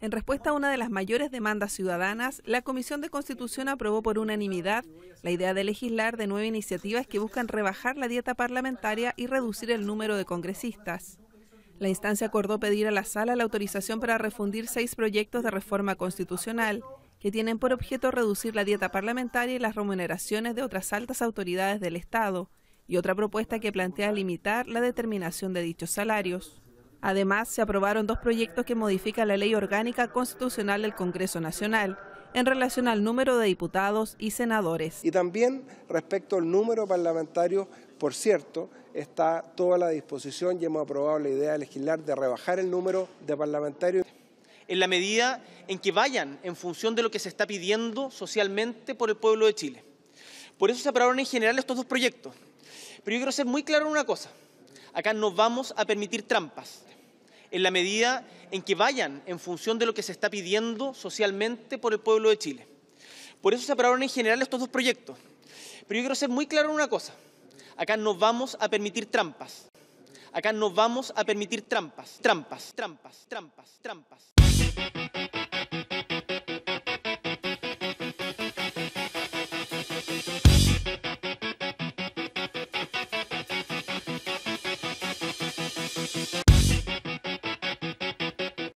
En respuesta a una de las mayores demandas ciudadanas, la Comisión de Constitución aprobó por unanimidad la idea de legislar de 9 iniciativas que buscan rebajar la dieta parlamentaria y reducir el número de congresistas. La instancia acordó pedir a la Sala la autorización para refundir 6 proyectos de reforma constitucional que tienen por objeto reducir la dieta parlamentaria y las remuneraciones de otras altas autoridades del Estado, y otra propuesta que plantea limitar la determinación de dichos salarios. Además, se aprobaron 2 proyectos que modifican la Ley Orgánica Constitucional del Congreso Nacional en relación al número de diputados y senadores. Y también respecto al número parlamentario, por cierto, está toda la disposición y hemos aprobado la idea de legislar de rebajar el número de parlamentarios. En la medida en que vayan en función de lo que se está pidiendo socialmente por el pueblo de Chile. Por eso se aprobaron en general estos 2 proyectos. Pero yo quiero ser muy claro en una cosa. Acá no vamos a permitir trampas. En la medida en que vayan en función de lo que se está pidiendo socialmente por el pueblo de Chile. Por eso se aprobaron en general estos 2 proyectos. Pero yo quiero ser muy claro en una cosa. Acá no vamos a permitir trampas. Acá no vamos a permitir trampas. Trampas.